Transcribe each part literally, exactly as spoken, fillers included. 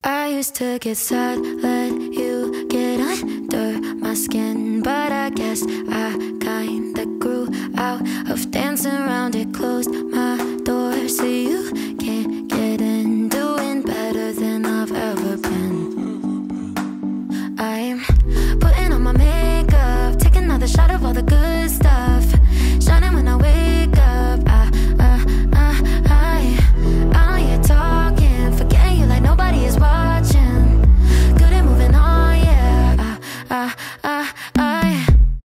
I used to get sad, let you get under my skin, but I guess I kinda grew out of dancing around it. Closed my door so you can't get in, doing better than I've ever been. I'm putting on my makeup, taking another shot of all the good stuff, shining when I wake up. I, I, I, I, I'm here talking, forgetting you like nobody is watching. Good at moving on, yeah. I, I, I, I.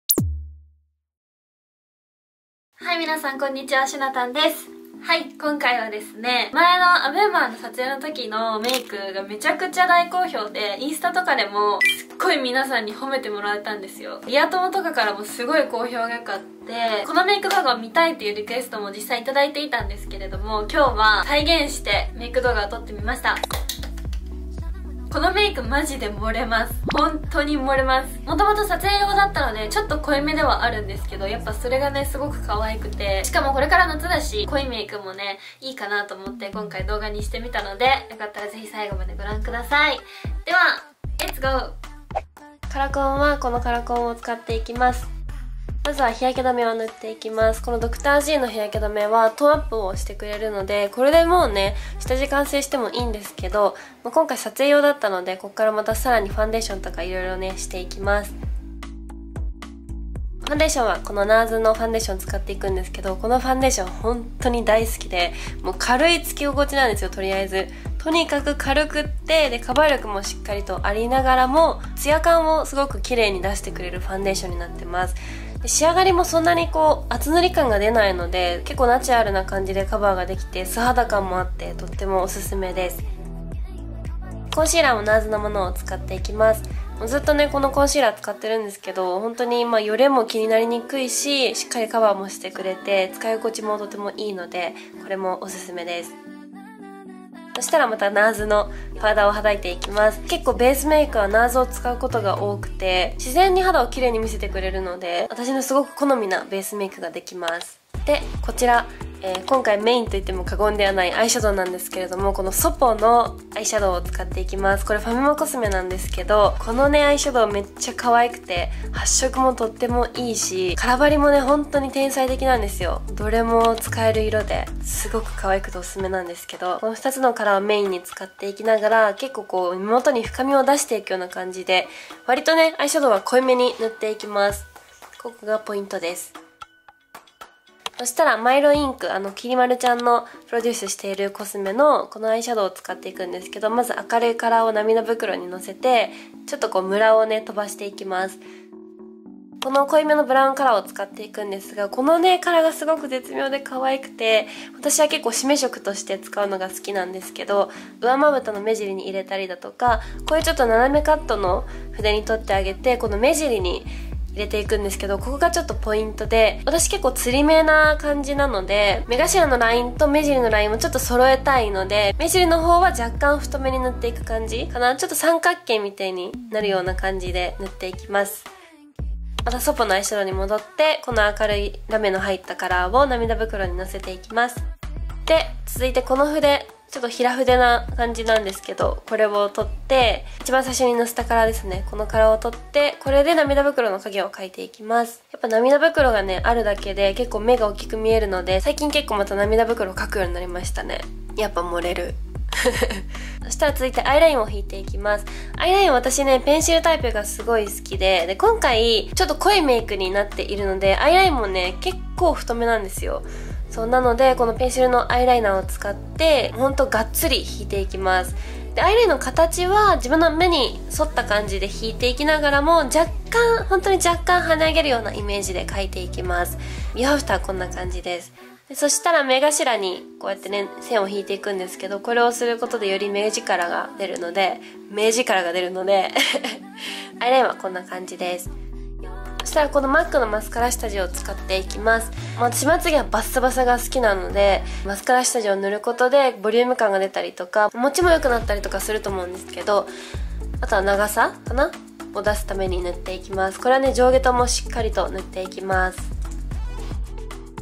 はい、皆さんこんにちは、しなたんです。はい、今回はですね、前のアベンマーの撮影の時のメイクがめちゃくちゃ大好評で、インスタとかでもすっごい皆さんに褒めてもらえたんですよ。リア友とかからもすごい好評が良かった。このメイク動画を見たいっていうリクエストも実際いただいていたんですけれども、今日は再現してメイク動画を撮ってみました。このメイクマジで漏れます。本当に漏れます。もともと撮影用だったのでちょっと濃いめではあるんですけど、やっぱそれがねすごく可愛くて、しかもこれから夏だし濃いメイクもねいいかなと思って今回動画にしてみたので、よかったらぜひ最後までご覧ください。ではレッツゴー。カラコンはこのカラコンを使っていきます。まずは日焼け止めを塗っていきます。このドクター G の日焼け止めはトーンアップをしてくれるので、これでもうね下地完成してもいいんですけど、まあ、今回撮影用だったのでここからまたさらにファンデーションとかいろいろねしていきます。ファンデーションはこのナーズのファンデーション使っていくんですけど、このファンデーション本当に大好きで、もう軽いつき心地なんですよ。とりあえずとにかく軽くって、でカバー力もしっかりとありながらもツヤ感をすごく綺麗に出してくれるファンデーションになってます。で仕上がりもそんなにこう厚塗り感が出ないので、結構ナチュラルな感じでカバーができて素肌感もあってとってもおすすめです。コンシーラーもナーズのものを使っていきます。もうずっとねこのコンシーラー使ってるんですけど、本当にまあよれも気になりにくいし、しっかりカバーもしてくれて使い心地もとてもいいので、これもおすすめです。そしたらまたナーズのパウダーをはたいていきます。結構ベースメイクはナーズを使うことが多くて、自然に肌をきれいに見せてくれるので、私のすごく好みなベースメイクができます。でこちら、えー、今回メインといっても過言ではないアイシャドウなんですけれども、このソポのアイシャドウを使っていきます。これファミマコスメなんですけど、このねアイシャドウめっちゃ可愛くて発色もとってもいいし、カラバリもね本当に天才的なんですよ。どれも使える色ですごく可愛くておすすめなんですけど、このふたつのカラーをメインに使っていきながら、結構こう目元に深みを出していくような感じで、割とねアイシャドウは濃いめに塗っていきます。ここがポイントです。そしたらマイロインク、あのきりまるちゃんのプロデュースしているコスメのこのアイシャドウを使っていくんですけど、まず明るいカラーを涙袋にのせて、ちょっとこうムラをね飛ばしていきます。この濃いめのブラウンカラーを使っていくんですが、このねカラーがすごく絶妙で可愛くて、私は結構締め色として使うのが好きなんですけど、上まぶたの目尻に入れたりだとか、こういうちょっと斜めカットの筆に取ってあげて、この目尻に入れていくんですけど、ここがちょっとポイントで、私結構つり目な感じなので、目頭のラインと目尻のラインもちょっと揃えたいので、目尻の方は若干太めに塗っていく感じかな。ちょっと三角形みたいになるような感じで塗っていきます。またソポのアイシャドウに戻って、この明るいラメの入ったカラーを涙袋にのせていきます。で続いてこの筆、ちょっと平筆な感じなんですけど、これを取って一番最初にのせたカラーですね、このカラーを取って、これで涙袋の影を描いていきます。やっぱ涙袋がねあるだけで結構目が大きく見えるので、最近結構また涙袋を描くようになりましたね。やっぱ漏れるそしたら続いてアイラインを引いていきます。アイラインは私ねペンシルタイプがすごい好きで、で今回ちょっと濃いメイクになっているので、アイラインもね結構太めなんですよ。そうなのでこのペンシルのアイライナーを使ってほんとがっつり引いていきます。でアイラインの形は自分の目に沿った感じで引いていきながらも、若干本当に若干跳ね上げるようなイメージで描いていきます。ビフォーアフターこんな感じです。でそしたら目頭にこうやってね線を引いていくんですけど、これをすることでより目力が出るので目力が出るのでアイラインはこんな感じです。そしたらこのマックのマスカラ下地を使っていきます。私まつげはバッサバサが好きなので、マスカラ下地を塗ることでボリューム感が出たりとか持ちも良くなったりとかすると思うんですけど、あとは長さかなを出すために塗っていきます。これはね上下ともしっかりと塗っていきます。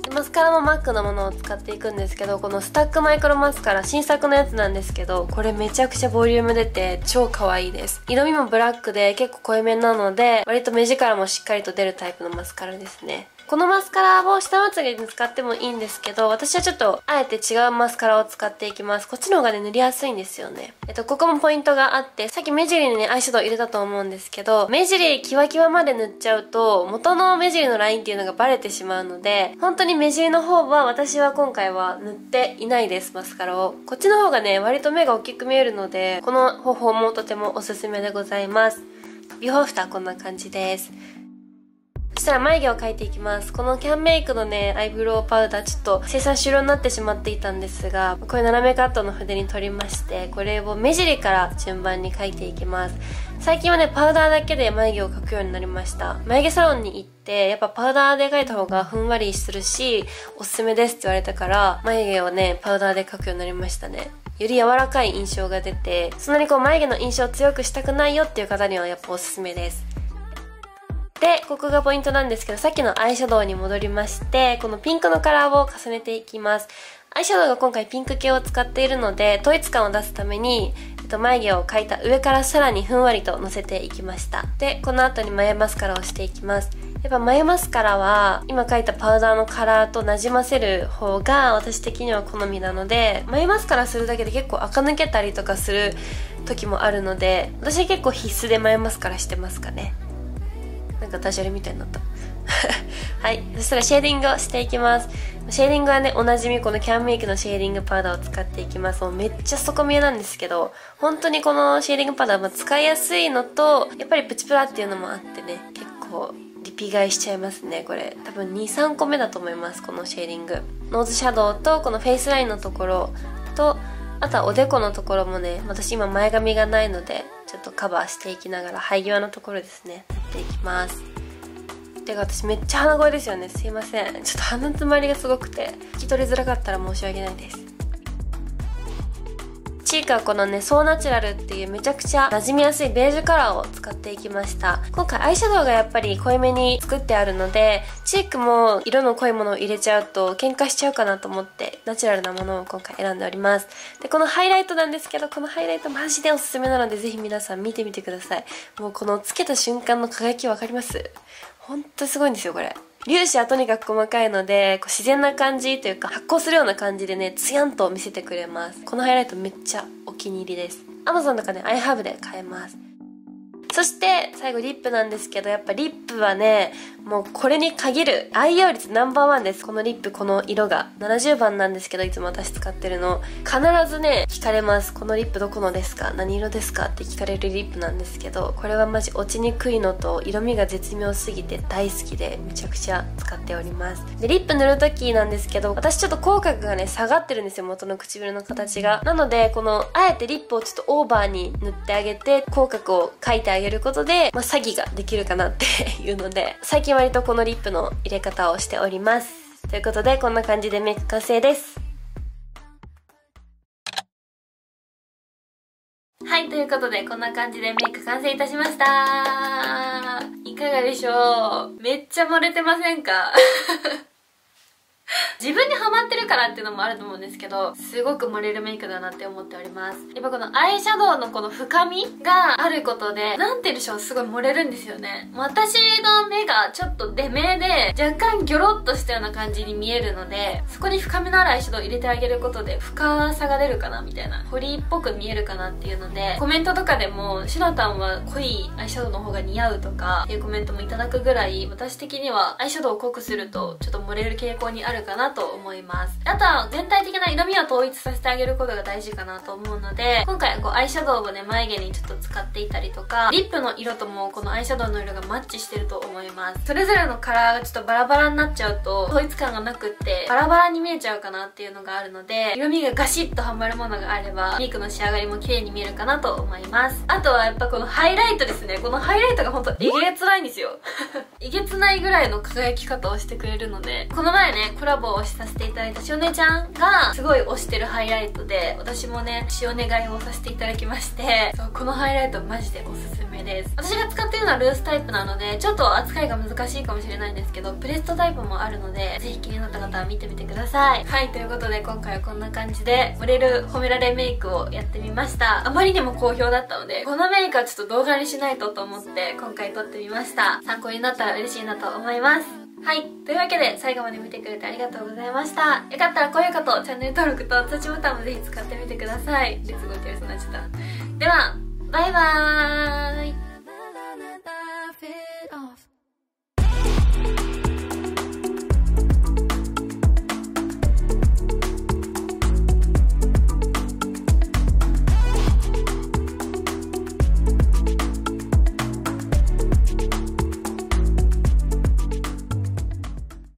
マスカラもマックのものを使っていくんですけど、このスタックマイクロマスカラ新作のやつなんですけど、これめちゃくちゃボリューム出て超可愛いです。色味もブラックで結構濃いめなので、割と目力もしっかりと出るタイプのマスカラですね。このマスカラを下まつげに使ってもいいんですけど、私はちょっとあえて違うマスカラを使っていきます。こっちの方がね塗りやすいんですよね。えっとここもポイントがあって、さっき目尻にねアイシャドウ入れたと思うんですけど、目尻キワキワまで塗っちゃうと元の目尻のラインっていうのがバレてしまうので、本当に目尻の方は私は今回は塗っていないです。マスカラをこっちの方がね割と目が大きく見えるので、この方法もとてもおすすめでございます。ビフォーアフターこんな感じです。そしたら眉毛を描いていきます。このキャンメイクのねアイブロウパウダーちょっと生産終了になってしまっていたんですが、こういう斜めカットの筆に取りまして、これを目尻から順番に描いていきます。最近はねパウダーだけで眉毛を描くようになりました。眉毛サロンに行ってやっぱパウダーで描いた方がふんわりするしおすすめですって言われたから、眉毛をねパウダーで描くようになりましたね。より柔らかい印象が出て、そんなにこう眉毛の印象を強くしたくないよっていう方にはやっぱおすすめです。で、ここがポイントなんですけど、さっきのアイシャドウに戻りまして、このピンクのカラーを重ねていきます。アイシャドウが今回ピンク系を使っているので、統一感を出すために、えっと、眉毛を描いた上からさらにふんわりとのせていきました。で、この後に眉マスカラをしていきます。やっぱ眉マスカラは、今描いたパウダーのカラーと馴染ませる方が私的には好みなので、眉マスカラするだけで結構垢抜けたりとかする時もあるので、私結構必須で眉マスカラしてますかね。なんかダジャレみたいになったはい、そしたらシェーディングをしていきます。シェーディングはねおなじみこのキャンメイクのシェーディングパウダーを使っていきます。もうめっちゃ底見えなんですけど、本当にこのシェーディングパウダーは使いやすいのと、やっぱりプチプラっていうのもあってね、結構リピ買いしちゃいますね。これ多分にさんこめだと思います。このシェーディングノーズシャドウとこのフェイスラインのところと、あとはおでこのところもね、私今前髪がないのでちょっとカバーしていきながら生え際のところですね、やっていきます。てか私めっちゃ鼻声ですよね、すいません。ちょっと鼻詰まりがすごくて聞き取りづらかったら申し訳ないです。チークはこのねソーナチュラルっていうめちゃくちゃ馴染みやすいベージュカラーを使っていきました。今回アイシャドウがやっぱり濃いめに作ってあるので、チークも色の濃いものを入れちゃうと喧嘩しちゃうかなと思ってナチュラルなものを今回選んでおります。でこのハイライトなんですけど、このハイライトマジでおすすめなのでぜひ皆さん見てみてください。もうこのつけた瞬間の輝きわかります？ほんとすごいんですよこれ。粒子はとにかく細かいので、こう自然な感じというか発光するような感じでねツヤンと見せてくれます。このハイライトめっちゃお気に入りです。 Amazon とかね アイハブ で買えます。そして最後リップなんですけど、やっぱリップはねもうこれに限る愛用率ナンバーワンです。このリップ、この色がななじゅうばんなんですけど、いつも私使ってるの必ずね聞かれます。このリップどこのですか、何色ですかって聞かれるリップなんですけど、これはマジ落ちにくいのと色味が絶妙すぎて大好きでめちゃくちゃ使っております。でリップ塗る時なんですけど、私ちょっと口角がね下がってるんですよ、元の唇の形が。なのでこのあえてリップをちょっとオーバーに塗ってあげて口角を描いてあげることで、まあ、詐欺ができるかなっていうので、最近割とこのリップの入れ方をしております。ということでこんな感じでメイク完成です。はい、ということでこんな感じでメイク完成いたしました。いかがでしょう？めっちゃ漏れてませんか？自分にハマってるからっていうのもあると思うんですけど、すごく漏れるメイクだなって思っております。やっぱこのアイシャドウのこの深みがあることで、なんて言うんでしょう、すごい漏れるんですよね。私の目がちょっと出目で若干ギョロッとしたような感じに見えるので、そこに深みのあるアイシャドウを入れてあげることで深さが出るかなみたいな、彫りっぽく見えるかなっていうので、コメントとかでもシナタンは濃いアイシャドウの方が似合うとかっていうコメントもいただくぐらい、私的にはアイシャドウを濃くするとちょっと漏れる傾向にあるかなと思います。あとは全体的な色味を統一させてあげることが大事かなと思うので、今回こうアイシャドウをね眉毛にちょっと使っていたりとか、リップの色ともこのアイシャドウの色がマッチしてると思います。それぞれのカラーがちょっとバラバラになっちゃうと統一感がなくってバラバラに見えちゃうかなっていうのがあるので、色味がガシッとはまるものがあればメイクの仕上がりも綺麗に見えるかなと思います。あとはやっぱこのハイライトですね。このハイライトがほんとえげつないんですよえげつないぐらいの輝き方をしてくれるので、この前ねコララボをさせていただいたしおねちゃんがすごい推してるハイライトで、私もね塩願いをさせていただきまして、そうこのハイライトマジでおすすめです。私が使ってるのはルースタイプなのでちょっと扱いが難しいかもしれないんですけど、プレストタイプもあるのでぜひ気になった方は見てみてください。はい、ということで今回はこんな感じで売れる褒められメイクをやってみました。あまりにも好評だったのでこのメイクはちょっと動画にしないとと思って今回撮ってみました。参考になったら嬉しいなと思います。はい。というわけで、最後まで見てくれてありがとうございました。よかったら高評価とチャンネル登録と通知ボタンもぜひ使ってみてください。レッツゴーってやつになっちゃった。では、バイバーイ。